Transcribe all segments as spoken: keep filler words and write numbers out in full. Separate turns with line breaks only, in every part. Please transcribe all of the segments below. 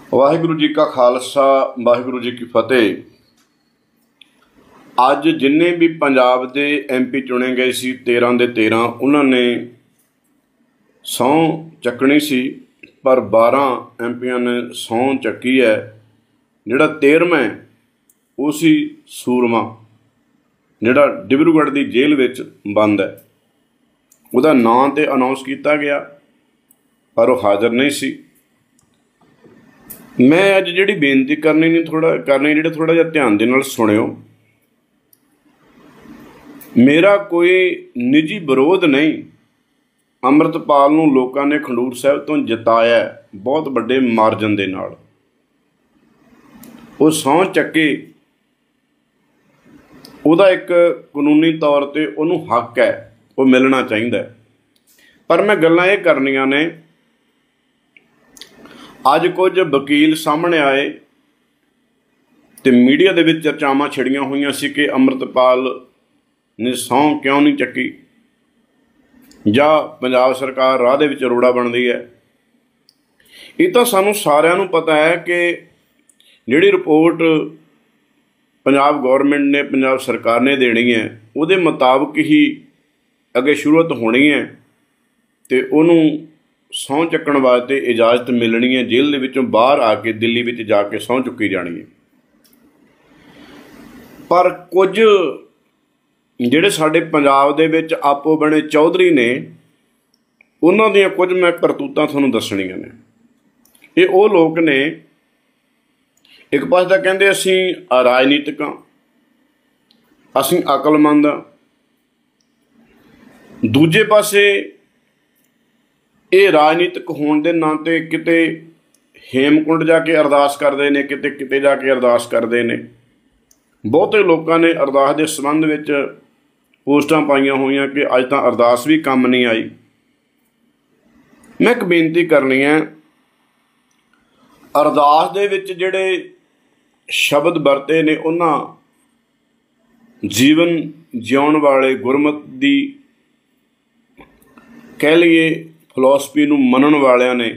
वाहिगुरू जी का खालसा वाहिगुरू जी की फतेह। अज जिन्ने भी पंजाब के एम पी चुने गए सी तेरह के तेरह उन्होंने सौं चकनी सी, पर बारह एम पिया ने सौं चक्की है। जिहड़ा तेरहवां है वो सी सूरमा, जिहड़ा डिब्रूगढ़ की जेल विच बंद है। उसदा नां तो अनाउंस किया गया पर वो हाज़र नहीं सी। मैं अज जिहड़ी बेनती करनी नहीं थोड़ा करनी जिहड़े थोड़ा जिहा ध्यान दे नाल सुणिओ। मेरा कोई निजी विरोध नहीं। अमृतपाल नूं लोकां ने खडूर साहिब तो जिताया बहुत वड्डे मार्जन दे नाल। वो सौं चक्के उहदा एक कानूनी तौर ते उहनूं हक है, वो मिलना चाहिए। पर मैं गल्लां ये करनियां ने, अज कुछ वकील सामने आए तो मीडिया दे विच चर्चावां छिड़ियां हुई सी कि अमृतपाल ने सौं क्यों नहीं चक्की जां पंजाब सरकार राह दे विच रोड़ा बनदी है। ये तो सानूं सारिआं नूं पता है कि जिहड़ी रिपोर्ट पंजाब गौरमेंट ने पंजाब सरकार ने देनी है उहदे मुताबिक ही अगे शुरुआत होनी है तो उहनूं सौं चक्कण वास्ते इजाजत मिलनी है। जेल दे विचों बाहर आके दिल्ली विच जाके सौं चुकी जानी है। पर कुछ जिहड़े साडे पंजाब दे विच आपो बने चौधरी ने, उन्हां दीआं कुछ मैं करतूतां तुहानूं दस्सणीआं ने। ये वो लोग ने, एक पासे तां कहंदे असीं राजनीतिक हां, असीं अकलमंद हां, दूजे पासे ये राजनीतिक होने के नाते किते हेमकुंड जाके अरदास करते हैं, किते किते जाके अरदास करते हैं। बहुते लोगों ने अरदास के संबंध में पोस्टां पाइया हुई कि अज तां अरदास भी काम नहीं आई। मैं एक बेनती करनी है, अरदास दे विच जिहड़े शब्द वरते ने उन्हां जीवन जिउण वाले गुरमत दी कह लीए फिलोसफी नूं मनण वालियां ने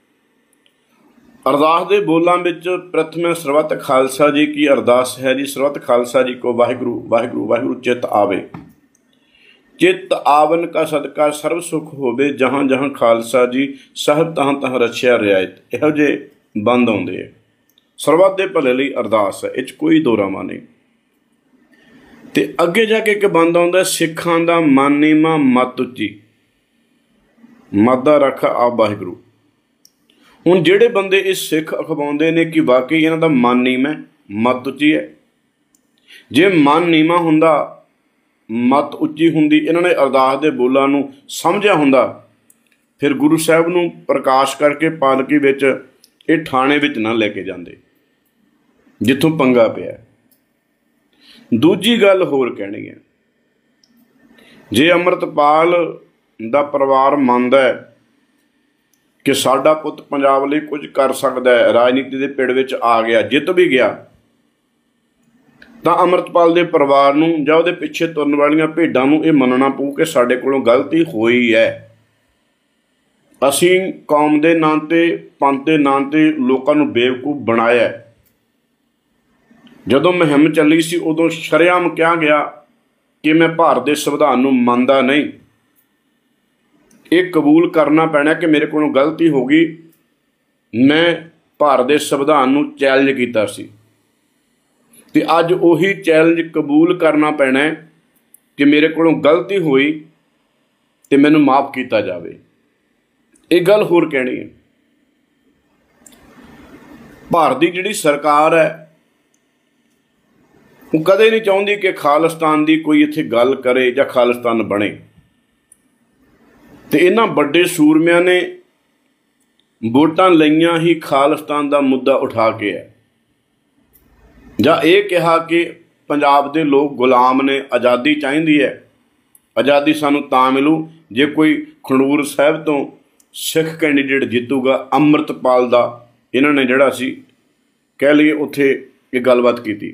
अरदास दे बोलां विच प्रथम सरबत खालसा जी की अरदास है जी। सरबत खालसा जी को वाहिगुरू वाहिगुरू वाहिगुरू चित आवे, चित आवन का सदका सर्व सुख होवे, जहाँ जहाँ खालसा जी साहब तहाँ तहाँ रछिया रियायत। इहो जे बंद आउंदे है। सरबत दे भले लई अरदास है, इह 'च कोई दो रामा नहीं। ते अगे जाके एक बंद आउंदा सिखां दा मन नीवां मत उच्ची, मादा रख आप वाहिगुरू। हुण जिहड़े बंदे इस सिख अखवाउंदे ने कि वाकई इन्हां दा मन नीवां मत उच्ची है। जे मन नीवां हुंदा मत उच्ची हुंदी, इन्हां ने अरदास दे बोलां नूं समझिया हुंदा, फिर गुरु साहिब नूं प्रकाश करके पालकी विच इह थाणे विच ना लैके जांदे जिथों पंगा पिया। दूजी गल होर कहणी है, जे अमृतपाल दा परिवार मंनदा है कि साडा पुੱਤ पंजाब लई कुछ कर सकदा है, राजनीति दे पिड़ विच आ गया, जित भी गया, तां अमृतपाल दे परिवार नूं जां उहदे पिछे तुरन वालीआं भेडां नूं इह मनना पऊ कि साडे कोलों गलती होई है। असीं कौम दे नां ते पंथ दे नां ते लोकां नूं बेवकूफ बनाया है। जदों मुहिम चली सी उदों शरेआम कहा गया कि मैं भारत दे संविधान नूं मनदा नहीं। ये कबूल करना पैना कि मेरे को गलती हो गई। मैं भारत के संविधान नूं चैलेंज किया सी ते अज उही चैलेंज कबूल करना पैना है कि मेरे को गलती हुई तो मैनूं माफ़ किया जाए। एक गल होर कहनी है, भारत की जिहड़ी सरकार है वो कदे नहीं चाहुंदी कि खालिस्तान की कोई इत्थे गल करे जां खालिस्तान बने। तो इन्हां वड्डे सूरमिਆਂ ने वोटां लईआं ही खालिस्तान का मुद्दा उठा के है, जां ये कहा कि पंजाब दे लोग गुलाम ने, आज़ादी चाहिए है। आज़ादी सानूं तां मिलू जे कोई खडूर साहिब तो सिख कैंडीडेट जितूगा। अमृतपाल दा इन्हां ने जिहड़ा सी कह लईए उत्थे ये गलबात की।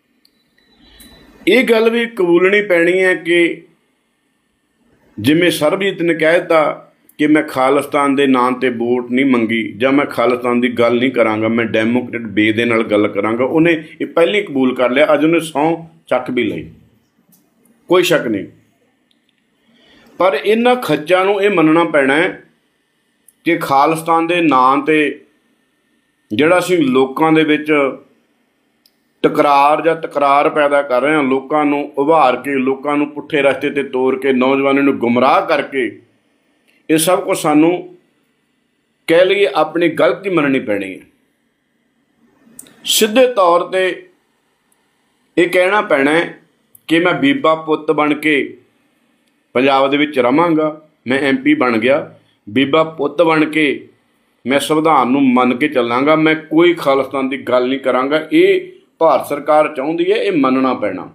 ये गल भी कबूलनी पैनी है कि जिमें सरबजीत ने कह दिता कि मैं खालिस्तान के नाम पर वोट नहीं मंगी ਜਾਂ मैं खालिस्तान की गल नहीं करांगा, मैं डेमोक्रेट बे दे नाल गल करांगा। उन्हें ये पहले कबूल कर लिया, अज उन्हें सौं चक भी लई, कोई शक नहीं। पर इन्हां खच्चां नूं ये मनना पैना है कि खालिस्तान के नाम ते जिहड़ा असीं लोकां दे विच टकरार जां तकरार पैदा कर रहे हैं, लोकां नूं उभार के, लोकां नूं पुट्ठे रस्ते ते तोड़ के, नौजवानों नूं गुमराह करके, ये सब कुछ सानू कह लीए अपनी गलती मननी पैनी है। सीधे तौर पर यह कहना पैना है कि मैं बीबा पुत बन के पंजाब दे विच रवांगा, मैं एम पी बन गया, बीबा पुत बन के मैं संविधान नूं मन के चलांगा, मैं कोई खालिस्तान की गल नहीं करांगा। ये भारत सरकार चाहुंदी है, ये मनना पैना।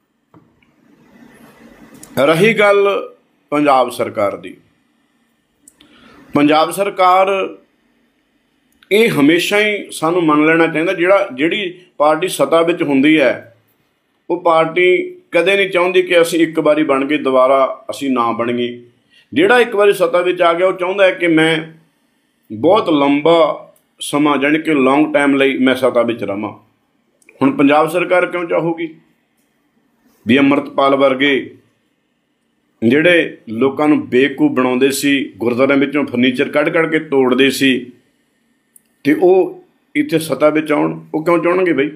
रही गल पंजाब सरकार दी, पंजाब सरकार ये हमेशा ही सानू मन लेना चाहिए, जिहड़ा जिहड़ी पार्टी सत्ता विच हुंदी है वो पार्टी कदे नहीं चाहुंदी कि असीं एक बारी बन गए दोबारा असीं ना बणीए। जिहड़ा एक बारी सत्ता विच आ गया वो चाहुंदा है कि मैं बहुत लंबा समा जानी कि लॉन्ग टाइम लई मैं सत्ता विच रहां। हुण पंजाब सरकार क्यों चाहूगी भी अमृतपाल वर्गे ਜਿਹੜੇ ਲੋਕਾਂ ਨੂੰ ਬੇਵਕੂਫ ਬਣਾਉਂਦੇ ਸੀ, ਗੁਰਦੁਆਰਿਆਂ ਵਿੱਚੋਂ ਫਰਨੀਚਰ ਕੱਢ ਕੱਢ ਕੇ ਤੋੜਦੇ ਸੀ, ਤੇ ਉਹ ਇੱਥੇ ਸੱਤਾ ਵਿੱਚ ਆਉਣ? ਉਹ ਕਿਉਂ ਚਾਹਣਗੇ ਬਈ?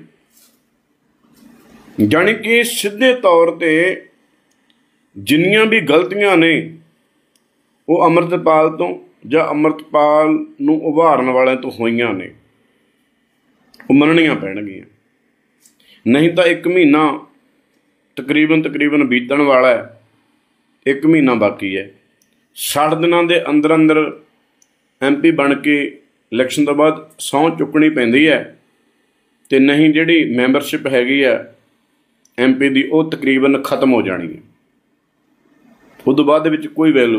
ਜਾਣੀ ਕਿ ਸਿੱਧੇ ਤੌਰ 'ਤੇ ਜਿੰਨੀਆਂ ਵੀ ਗਲਤੀਆਂ ਨੇ ਉਹ ਅੰਮ੍ਰਿਤਪਾਲ ਤੋਂ ਜਾਂ ਅੰਮ੍ਰਿਤਪਾਲ ਨੂੰ ਉਭਾਰਨ ਵਾਲਿਆਂ ਤੋਂ ਹੋਈਆਂ ਨੇ, ਉਹ ਮੰਨਣੀਆਂ ਪੈਣਗੀਆਂ। ਨਹੀਂ ਤਾਂ ਇੱਕ ਮਹੀਨਾ ਤਕਰੀਬਨ ਤਕਰੀਬਨ ਬੀਤਣ ਵਾਲਾ ਹੈ, एक महीना बाकी है। साठ दिनों के अंदर अंदर एम पी बन के इलैक्शन तो बाद सौं चुकनी पैंदी है, तो नहीं जिहड़ी मैंबरशिप हैगी है एम पी की वो तकरीबन खत्म हो जानी है। उस तो बाद विच कोई वैल्यू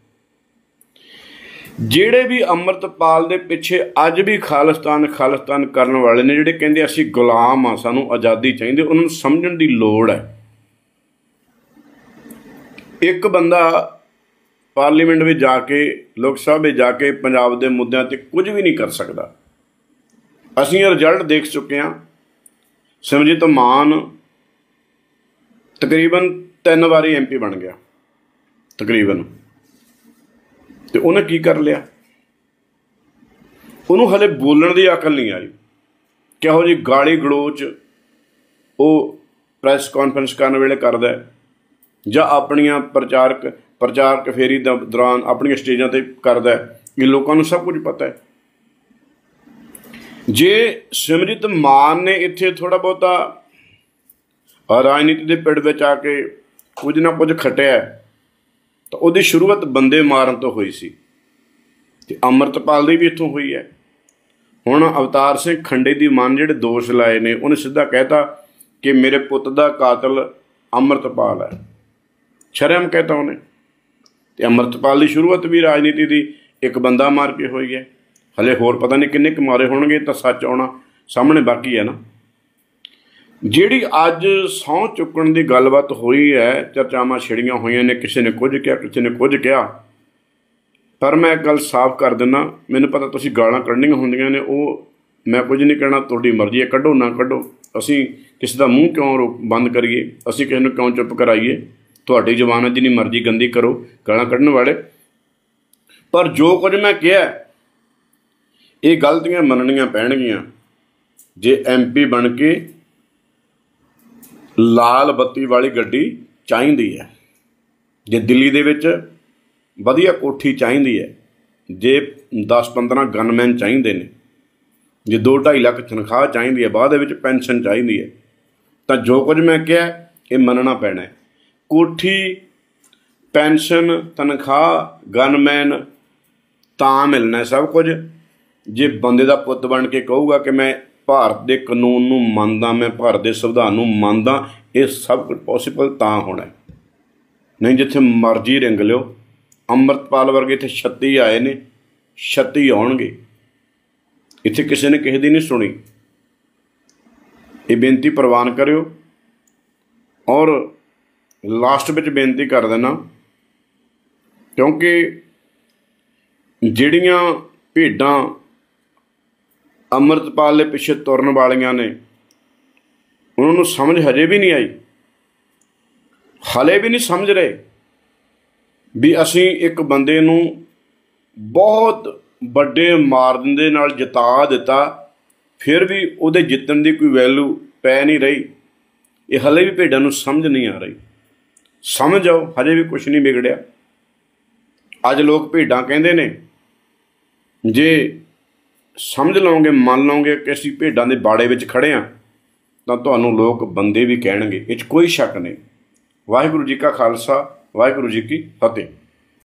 नहीं। जिहड़े भी अमृतपाल के पिछे अज भी खालिस्तान खालिस्तान करने वाले ने, जिहड़े कहंदे असीं गुलाम आ, सानूं आज़ादी चाहिए, उन्होंने समझण की लोड़ है। एक बंदा पार्लीमेंट में जाके, लोक सभा में जाके पंजाब के मुद्दों पर कुछ भी नहीं कर सकता। असीं रिजल्ट देख चुके हैं। सिमरजीत मान तकरीबन तीन बारी एम पी बन गया तकरीबन, तो उन्हें की कर लिया? उन्होंने हले बोलण की अकल नहीं आई। किहो जी गाली गलोच वो प्रैस कॉन्फ्रेंस करने वेले करदा है, ਜਾਂ ਆਪਣੀਆਂ ਪ੍ਰਚਾਰਕ ਪ੍ਰਚਾਰਕ ਫੇਰੀ ਦੇ ਦੌਰਾਨ ਆਪਣੀਆਂ ਸਟੇਜਾਂ 'ਤੇ ਕਰਦਾ ਹੈ। ਇਹ ਲੋਕਾਂ ਨੂੰ ਸਭ ਕੁਝ ਪਤਾ ਹੈ। ਜੇ ਸਿਮਰਜੀਤ ਮਾਨ ਨੇ ਇੱਥੇ ਥੋੜ੍ਹਾ ਬਹੁਤਾ ਰਾਜਨੀਤੀ ਦੇ ਪਿੜ ਵਿੱਚ ਆ ਕੇ ਕੁਝ ਨਾ ਕੁਝ ਖੱਟਿਆ ਤਾਂ ਉਹਦੀ ਸ਼ੁਰੂਆਤ ਬੰਦੇ ਮਾਰਨ ਤੋਂ ਹੋਈ ਸੀ, ਅਤੇ ਅੰਮ੍ਰਿਤਪਾਲ ਦੀ ਵੀ ਇੱਥੋਂ ਹੋਈ ਹੈ। ਹੁਣ ਅਵਤਾਰ ਸਿੰਘ ਖੰਡੇ ਦੀ ਮਨ ਜਿਹੜੇ ਦੋਸ਼ ਲਾਏ ਨੇ, ਉਹਨੇ ਸਿੱਧਾ ਕਹਿਤਾ ਕਿ ਮੇਰੇ ਪੁੱਤ ਦਾ ਕਾਤਲ ਅੰਮ੍ਰਿਤਪਾਲ ਹੈ। ਸ਼ਰਮ कहता उन्हें। तो अमृतपाल की शुरुआत भी राजनीति की एक बंदा मार के हुई है। हले होर पता नहीं किन्ने क मारे होणगे, तो सच आउणा सामने बाकी है ना। जिहड़ी अज सौं चुकण की गलबात हुई है, चर्चावां छिड़ियां होईयां ने, किसी ने कुछ कहा, किसी ने कुछ कहा, पर मैं एक गल साफ कर दिना, मैनूं पता तुसीं गालां कढणीआं हुंदियां ने, वो मैं कुछ नहीं कहना, तुहाडी मर्जी है, कढो ना कढो। असीं किसी का मूँह क्यों रोक बंद करिए, असीं किसी नूं क्यों चुप कराइए? तुहाडी जबान है, जिन्नी मर्जी गंदी करो गालां कढण वाले। पर जो कुछ मैं कहा ये गलतियां मननियां पैणगियां जे एम पी बन के लाल बत्ती वाली गड्डी चाहीदी है, जे दिल्ली दे विच वधिया कोठी चाहीदी है, जे दस पंद्रह गनमैन चाहीदे ने, जे दो ढाई लख तनख्वाह चाहीदी है, बाद विच पेंशन चाहीदी है, तो जो कुछ मैं कहा ये मनना पैना है। कोठी, पेंशन, तनख्वाह, गनमैन तां मिलना है सब कुछ जे बंदे दा पुत बन के कहूगा कि मैं भारत के कानून नूं मनदा, मैं भारत के संविधान नूं मनदा। ये सब कुछ पॉसीबल तां होना है, नहीं जिथे मर्जी रिंग लिओ। अमृतपाल वर्गे इत्थे छत्ती आए ने, छत्ती आउणगे। इत्थे किसी ने किसी दी नहीं सुनी। ये बेनती प्रवान करियो। और लास्ट में बेनती कर देना, क्योंकि ਜਿਹੜੀਆਂ ਭੇਡਾਂ ਅੰਮ੍ਰਿਤਪਾਲ ਦੇ ਪਿੱਛੇ ਤੁਰਨ ਵਾਲੀਆਂ ਨੇ ਉਹਨਾਂ ਨੂੰ ਸਮਝ ਹਜੇ ਵੀ ਨਹੀਂ ਆਈ, ਹਲੇ ਵੀ ਨਹੀਂ ਸਮਝ ਰਹੇ ਵੀ ਅਸੀਂ ਇੱਕ ਬੰਦੇ ਨੂੰ ਬਹੁਤ ਵੱਡੇ ਮਾਰਨ ਦੇ ਨਾਲ ਜਿਤਾ ਦਿੱਤਾ, ਫਿਰ ਵੀ ਉਹਦੇ ਜਿੱਤਣ ਦੀ ਕੋਈ ਵੈਲਿਊ ਪੈ ਨਹੀਂ ਰਹੀ। ਇਹ ਹਲੇ ਵੀ ਭੇਡਾਂ ਨੂੰ ਸਮਝ ਨਹੀਂ ਆ ਰਹੀ। ਸਮਝ ਆਓ, ਹਜੇ ਵੀ ਕੁਛ ਨਹੀਂ ਵਿਗੜਿਆ। ਅੱਜ ਲੋਕ ਭੇਡਾਂ ਕਹਿੰਦੇ ਨੇ, ਜੇ ਸਮਝ ਲਓਗੇ, ਮੰਨ ਲਓਗੇ ਕਿ ਅਸੀਂ ਭੇਡਾਂ ਦੇ ਬਾੜੇ ਵਿੱਚ ਖੜ੍ਹੇ ਹਾਂ, ਤਾਂ ਤੁਹਾਨੂੰ ਲੋਕ ਬੰਦੇ ਵੀ ਕਹਿਣਗੇ, ਇਹ 'ਚ ਕੋਈ ਸ਼ੱਕ ਨਹੀਂ। ਵਾਹਿਗੁਰੂ ਜੀ ਕਾ ਖਾਲਸਾ, ਵਾਹਿਗੁਰੂ ਜੀ ਕੀ ਫਤਿਹ।